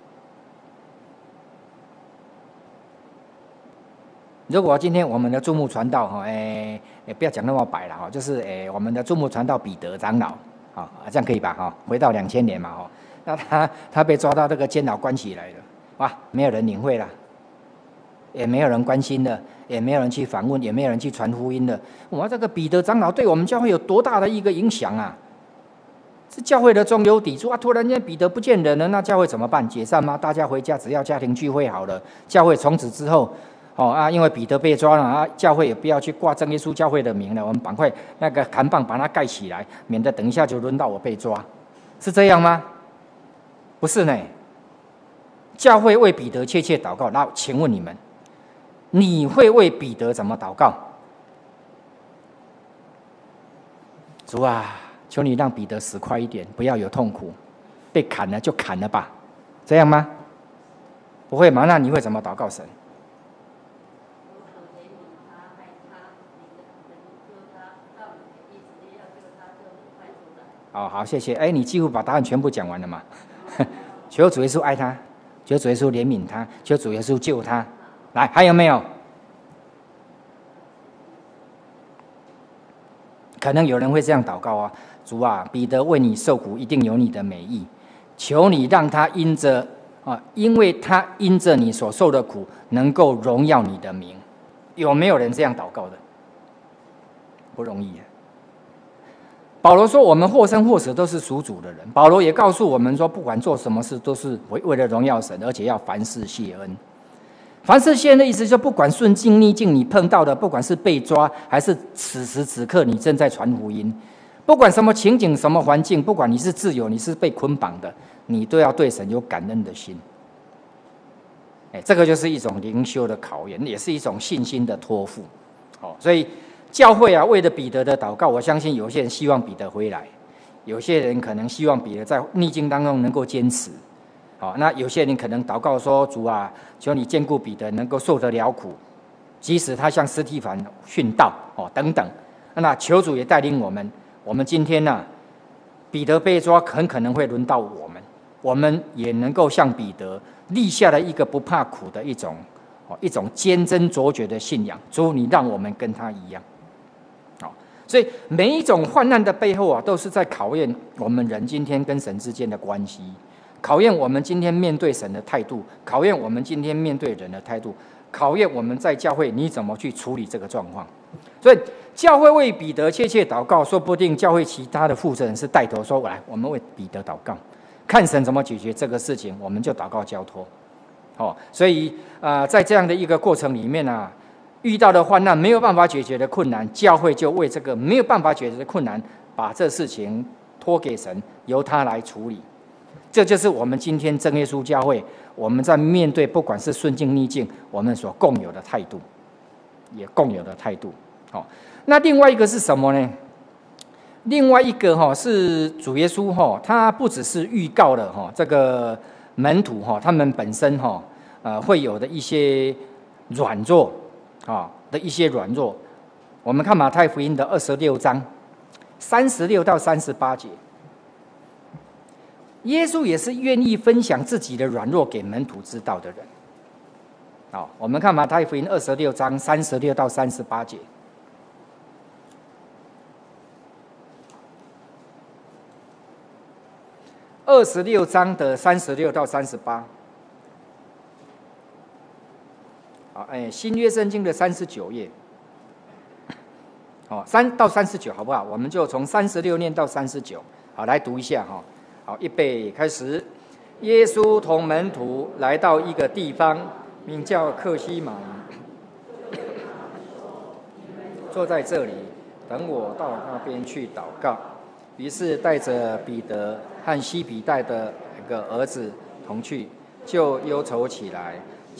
如果今天我们的注目传道不要讲那么白了就是我们的注目传道彼得长老好，这样可以吧？哈，回到2000年嘛，哈，那他被抓到这个监牢关起来了，哇，没有人领会了，也没有人关心了，也没有人去访问，也没有人去传福音了。哇，这个彼得长老对我们教会有多大的一个影响啊！是教会的中流砥柱啊！突然间彼得不见人了，那教会怎么办？解散吗？大家回家，只要家庭聚会好了。教会从此之后，因为彼得被抓了啊，教会也不要去挂真耶稣教会的名了，我们赶快那个扛棒把它盖起来，免得等一下就轮到我被抓，是这样吗？不是呢。教会为彼得切切祷告。那请问你会为彼得怎么祷告？主啊，求你让彼得死快一点，不要有痛苦，被砍了就砍了吧，这样吗？不会吗？那你会怎么祷告神？好，谢谢。你几乎把答案全部讲完了嘛？求主耶稣爱他，求主耶稣怜悯他，求主耶稣救他。来，还有没有？可能有人会这样祷告啊，主啊，彼得为你受苦，一定有你的美意，求你让他因为他因着你所受的苦，能够荣耀你的名。有没有人这样祷告的？不容易啊。保罗说，我们或生或死都是属主的人。保罗也告诉我们说，不管做什么事，都是为了荣耀神，而且要凡事谢恩。凡事谢恩的意思，就不管顺境逆境，你碰到的，不管是被抓，还是此时此刻你正在传福音，不管什么情景、什么环境，不管你是自由，你是被捆绑的，你都要对神有感恩的心。这个就是一种灵修的考验，也是一种信心的托付。所以教会啊，为了彼得的祷告，我相信有些人希望彼得回来，有些人可能希望彼得在逆境当中能够坚持。那有些人可能祷告说，主啊，求你眷顾彼得能够受得了苦，即使他向司提反殉道等等。那求主也带领我们，我们今天呢，彼得被抓很可能会轮到我们也能够像彼得立下了一个不怕苦的一种坚贞卓绝的信仰。主，你让我们跟他一样。所以每一种患难的背后啊，都是在考验我们人今天跟神之间的关系，考验我们今天面对神的态度，考验我们今天面对人的态度，考验我们在教会你怎么去处理这个状况。所以教会为彼得切切祷告，说不定教会其他的负责人是带头说，来，我们为彼得祷告，看神怎么解决这个事情，我们就祷告交托。所以在这样的一个过程里面啊，遇到的患难没有办法解决的困难，教会就为这个没有办法解决的困难，把这事情托给神，由他来处理。这就是我们今天真耶稣教会，我们在面对不管是顺境逆境，我们所共有的态度，也共有的态度。那另外一个是什么呢？另外一个是主耶稣他不只是预告了这个门徒他们本身会有的一些软弱我们看马太福音的26章36到38节，耶稣也是愿意分享自己的软弱给门徒知道的人。我们看马太福音26章36到38节。26章的36到38。新约圣经的39页。3到39好不好？我们就从36念到39。好，来读一下好，预备开始。耶稣同门徒来到一个地方，名叫客西马尼，坐在这里，等我到那边去祷告。于是带着彼得和西比泰的一个儿子同去，就忧愁起来，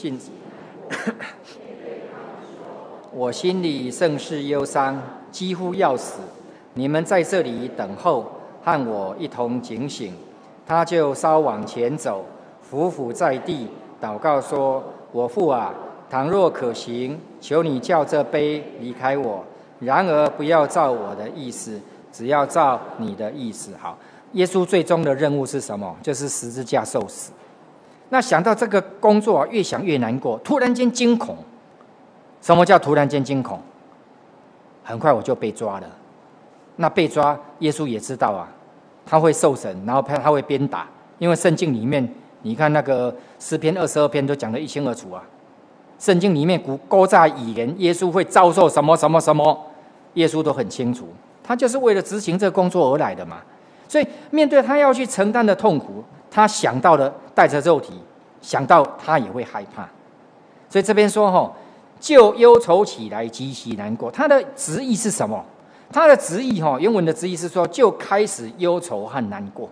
我心里甚是忧伤，几乎要死。你们在这里等候，和我一同警醒。他就稍往前走，伏伏在地，祷告说：我父啊，倘若可行，求你叫这杯离开我，然而不要照我的意思，只要照你的意思。好，耶稣最终的任务是什么？就是十字架受死。那想到这个工作越想越难过，突然间惊恐。什么叫突然间惊恐？很快我就被抓了。那被抓，耶稣也知道啊， 他会受审，然后他会鞭打，因为圣经里面，你看那个诗篇22篇都讲得一清二楚啊。圣经里面勾诈以言，耶稣会遭受什么什么什么，耶稣都很清楚，他就是为了执行这个工作而来的嘛。所以面对他要去承担的痛苦，他想到了带着肉体，想到他也会害怕。所以这边说就忧愁起来，极其难过。他的直译是什么？他的直译原文的直译是说，就开始忧愁和难过。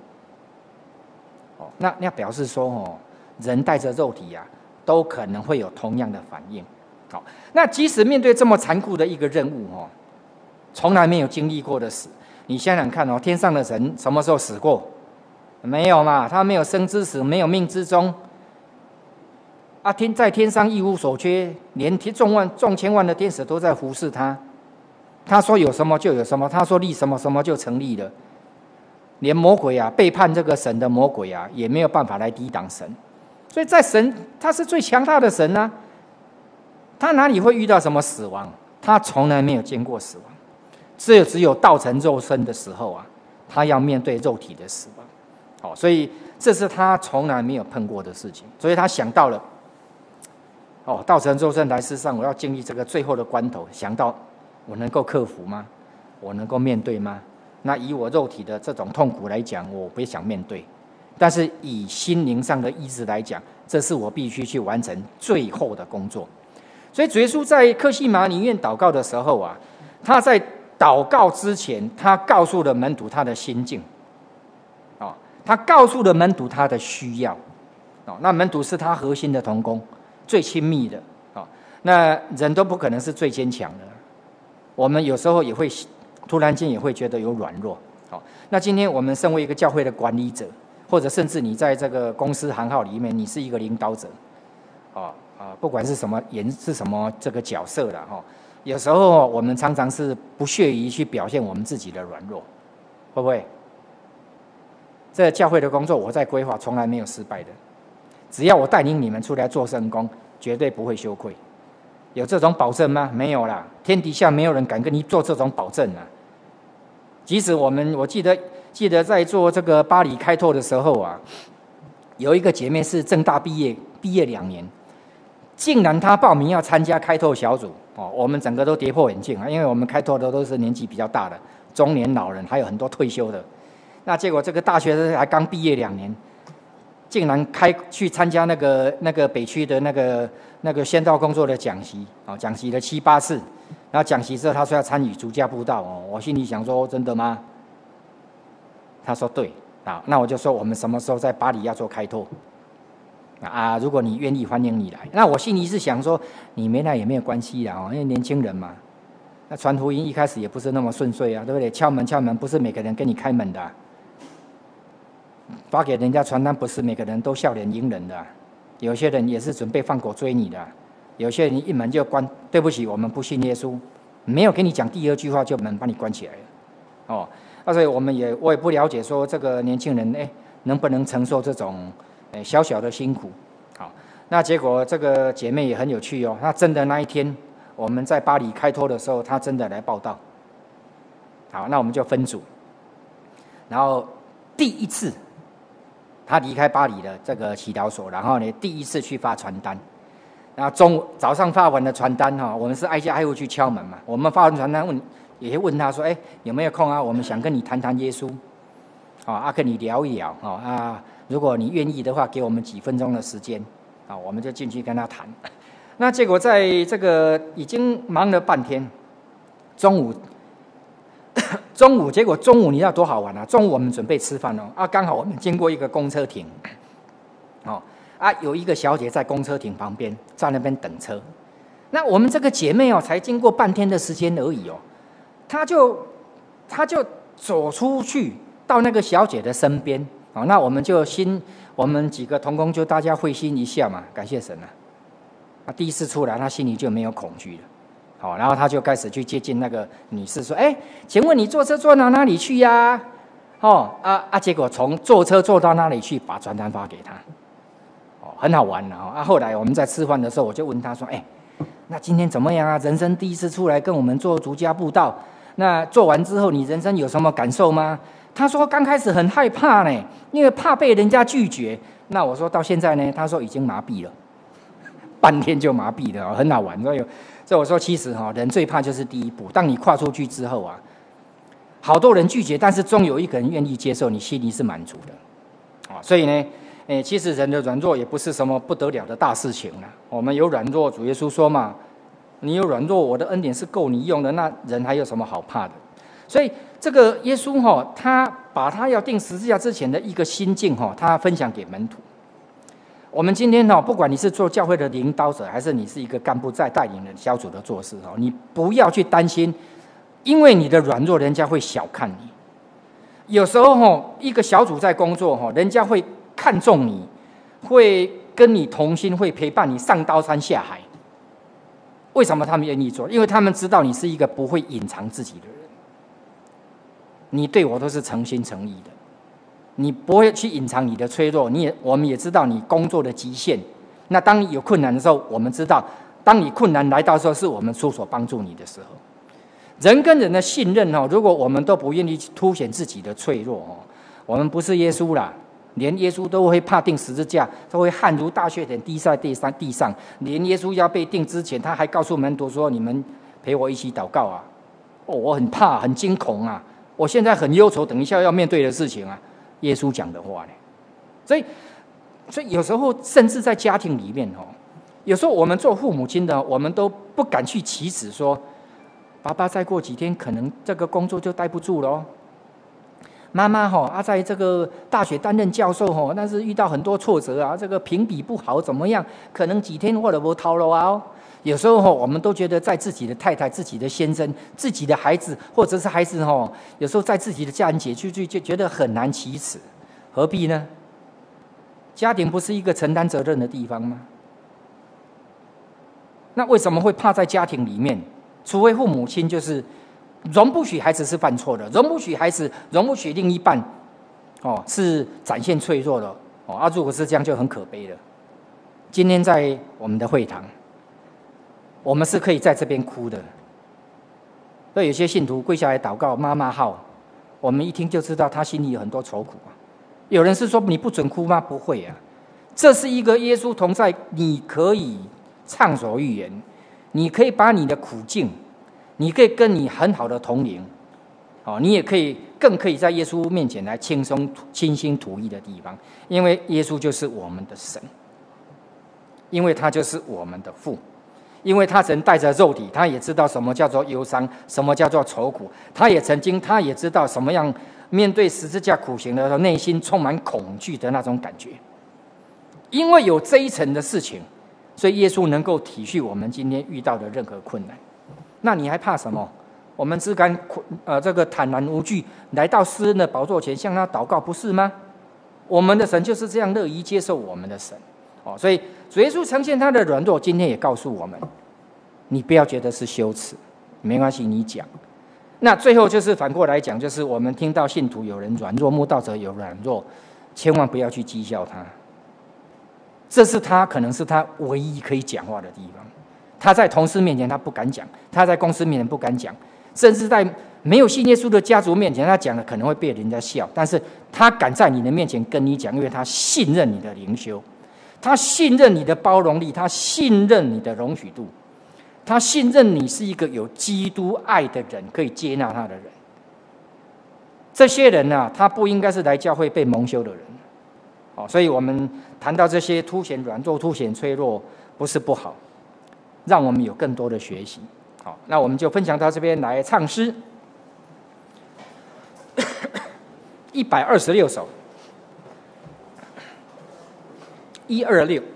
那表示说人带着肉体啊，都可能会有同样的反应。好，那即使面对这么残酷的一个任务从来没有经历过的死，你想想看天上的人什么时候死过？没有嘛，他没有生之死，没有命之终啊！在天上一无所缺，连众千万的天使都在服侍他。他说有什么就有什么，他说立什么什么就成立了。连魔鬼啊，背叛这个神的魔鬼啊，也没有办法来抵挡神。所以在神，他是最强大的神啊，他哪里会遇到什么死亡？他从来没有见过死亡，只有道成肉身的时候啊，他要面对肉体的死亡。所以这是他从来没有碰过的事情。所以他想到了，道成肉身来世上，我要经历这个最后的关头，想到我能够克服吗？我能够面对吗？那以我肉体的这种痛苦来讲，我不想面对。但是以心灵上的意志来讲，这是我必须去完成最后的工作。所以主耶稣在客西马尼园祷告的时候啊，他在祷告之前，他告诉了门徒他的心境，他告诉了门徒他的需要。那门徒是他核心的同工，最亲密的。那人都不可能是最坚强的，我们有时候也会突然间也会觉得有软弱。那今天我们身为一个教会的管理者，或者甚至你在这个公司行号里面，你是一个领导者，不管是什么这个角色啦，有时候我们常常是不屑于去表现我们自己的软弱，会不会？这教会的工作我在规划，从来没有失败的。只要我带领你们出来做圣工，绝对不会羞愧。有这种保证吗？没有啦，天底下没有人敢跟你做这种保证啊。即使我记得在做这个巴黎开拓的时候啊，有一个姐妹是政大毕业2年，竟然她报名要参加开拓小组我们整个都跌破眼镜啊，因为我们开拓的都是年纪比较大的中年老人，还有很多退休的。那结果这个大学生还刚毕业2年，竟然去参加那个北区的那个宣道工作的讲习讲习了7、8次，然后讲习之后他说要参与主家布道我心里想说真的吗？他说对那我就说我们什么时候在巴黎要做开拓如果你愿意，欢迎你来。那我心里是想说你没来也没有关系啦因为年轻人嘛。那传福音一开始也不是那么顺遂啊，对不对？敲门不是每个人跟你开门的发给人家传单不是每个人都笑脸迎人的有些人也是准备放狗追你的有些人一门就关，对不起，我们不信耶稣，没有跟你讲第2句话就门把你关起来了所以我也不了解说这个年轻人能不能承受这种小小的辛苦。好，那结果这个姐妹也很有趣她真的那一天我们在巴黎开拓的时候，她真的来报道。好，那我们就分组，然后第一次他离开巴黎的这个祈祷所，然后呢，第一次去发传单。然后早上发完的传单我们是挨家挨户去敲门嘛。我们发完传单也会问他说：“有没有空啊？我们想跟你谈谈耶稣，跟你聊一聊如果你愿意的话，给我们几分钟的时间我们就进去跟他谈。那结果在这个已经忙了半天，中午结果中午你知道多好玩啊！中午我们准备吃饭刚好我们经过一个公车亭有一个小姐在公车亭旁边在那边等车。那我们这个姐妹才经过半天的时间而已她就走出去到那个小姐的身边那我们几个同工就大家会心一笑嘛，感谢神第一次出来，她心里就没有恐惧了。然后他就开始去接近那个女士，说：“请问你坐车坐到哪里去呀？”结果从坐车坐到哪里去，把传单发给他，很好玩后来我们在吃饭的时候，我就问他说：“那今天怎么样啊？人生第一次出来跟我们做逐家布道，那做完之后，你人生有什么感受吗？” 他说刚开始很害怕呢，因为怕被人家拒绝。那我说到现在呢，他说已经麻痹了，半天就麻痹了，很好玩。所以我说其实人最怕就是第一步。当你跨出去之后啊，好多人拒绝，但是终有一个人愿意接受，你心里是满足的。所以呢，其实人的软弱也不是什么不得了的大事情啦。我们有软弱，主耶稣说嘛，你有软弱，我的恩典是够你用的，那人还有什么好怕的？所以这个耶稣他把他要钉十字架之前的一个心境他分享给门徒。我们今天不管你是做教会的领导者，还是你是一个干部在带领的小组的做事你不要去担心，因为你的软弱，人家会小看你。有时候一个小组在工作人家会看重你，会跟你同心，会陪伴你上刀山下海。为什么他们愿意做？因为他们知道你是一个不会隐藏自己的人，你对我都是诚心诚意的，你不会去隐藏你的脆弱。我们也知道你工作的极限。那当你有困难的时候，我们知道，当你困难来到的时候，是我们出手帮助你的时候。人跟人的信任如果我们都不愿意去凸显自己的脆弱我们不是耶稣啦。连耶稣都会怕钉十字架，都会汗如大血点滴在地上。连耶稣要被钉之前，他还告诉门徒说：“你们陪我一起祷告啊！”我很怕，很惊恐啊！我现在很忧愁，等一下要面对的事情啊。耶稣讲的话呢，所以有时候甚至在家庭里面有时候我们做父母亲的，我们都不敢去启齿说：“爸爸再过几天可能这个工作就待不住了哦。”妈妈在这个大学担任教授但是遇到很多挫折啊，这个评比不好怎么样？可能几天或者不掏了啊。有时候我们都觉得在自己的太太、自己的先生、自己的孩子，或者是孩子有时候在自己的家人就觉得很难启齿，何必呢？家庭不是一个承担责任的地方吗？那为什么会怕在家庭里面？除非父母亲就是容不许孩子是犯错的，容不许另一半是展现脆弱的如果是这样就很可悲了。今天在我们的会堂，我们是可以在这边哭的。所以有些信徒跪下来祷告，妈妈好，我们一听就知道他心里有很多愁苦啊。有人是说你不准哭吗？不会啊，这是一个耶稣同在，你可以畅所欲言，你可以把你的苦境，你可以跟你很好的同龄你也更可以在耶稣面前来轻心吐意的地方，因为耶稣就是我们的神，因为他就是我们的父，因为他曾带着肉体，他也知道什么叫做忧伤，什么叫做愁苦，他也知道什么样面对十字架苦行的时候内心充满恐惧的那种感觉。因为有这一层的事情，所以耶稣能够体恤我们今天遇到的任何困难。那你还怕什么？我们只敢这个坦然无惧来到施恩的宝座前向他祷告，不是吗？我们的神就是这样乐意接受我们的神所以主耶稣呈现他的软弱，今天也告诉我们，你不要觉得是羞耻，没关系，你讲。那最后就是反过来讲，就是我们听到信徒有人软弱，慕道者有软弱，千万不要去讥笑他，这是他可能是他唯一可以讲话的地方。他在同事面前他不敢讲，他在公司面前不敢讲，甚至在没有信耶稣的家族面前，他讲了可能会被人家笑，但是他敢在你的面前跟你讲，因为他信任你的灵修，他信任你的包容力，他信任你的容许度，他信任你是一个有基督爱的人，可以接纳他的人。这些人他不应该是来教会被蒙羞的人所以我们谈到这些凸显软弱、凸显脆弱，不是不好，让我们有更多的学习。好，那我们就分享到这边来唱诗126首，126。